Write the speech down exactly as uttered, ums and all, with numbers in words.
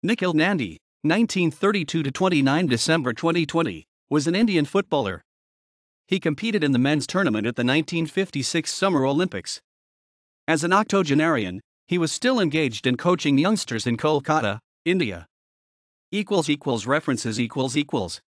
Nikhil Nandy, nineteen thirty-two to twenty-nine December twenty twenty, was an Indian footballer. He competed in the men's tournament at the nineteen fifty-six Summer Olympics. As an octogenarian, he was still engaged in coaching youngsters in Kolkata, India. References